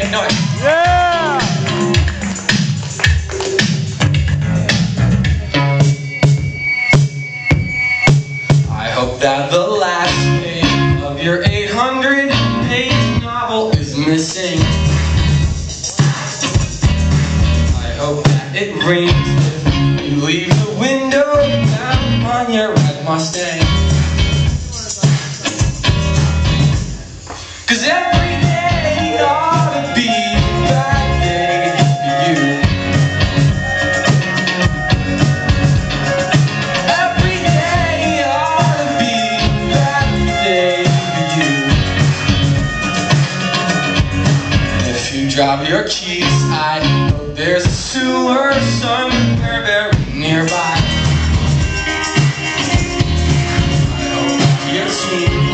Make noise. Yeah! I hope that the last page of your 800-page novel is missing. I hope that it rains if you leave the window down on your red Mustang. 'Cause every day ought to be a bad day for you. Every day ought to be a bad day for you. And if you drop your keys, I know there's a sewer somewhere very nearby. I hope your team